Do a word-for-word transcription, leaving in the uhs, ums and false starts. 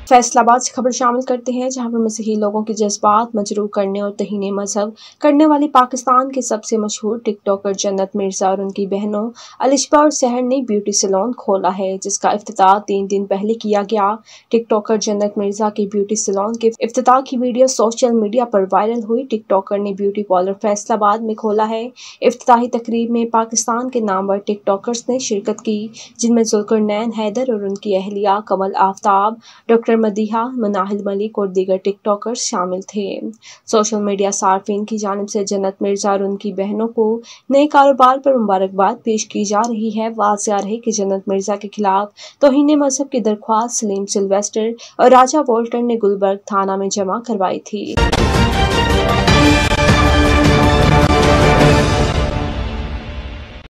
फैसलाबाद से खबर शामिल करते हैं, जहां पर मसीही लोगों के जज्बात मजरूह करने और तहीने मजहब करने वाली पाकिस्तान के सबसे मशहूर टिकटॉकर जन्नत मिर्जा और उनकी बहनों अलिशबा और सहर ने ब्यूटी सैलून खोला है, जिसका इफ्तिताह तीन दिन पहले किया गया। टिकटॉकर जन्नत मिर्जा के ब्यूटी सैलून के इफ्तिताह की वीडियो सोशल मीडिया पर वायरल हुई। टिकटॉकर ने ब्यूटी पार्लर फैसलाबाद में खोला है। इफ्तिताही तकरीब में पाकिस्तान के नामवर टिकटॉकर्स ने शिरकत की, जिनमें जुल्करनैन हैदर और उनकी अहलिया कमल आफ्ताब, डॉक्टर मदीहा, मनाहिल मलिक और दीगर टिकटॉकर्स शामिल थे। सोशल मीडिया सार्फिन की जानिब से जन्नत मिर्जा और उनकी बहनों को नए कारोबार पर मुबारकबाद पेश की जा रही है। वाज़िया रहे कि जन्नत मिर्जा के खिलाफ तौहीन मजहब की दरख्वास्त सलीम सिल्वेस्टर और राजा वोल्टर ने गुलबर्ग थाना में जमा करवाई थी।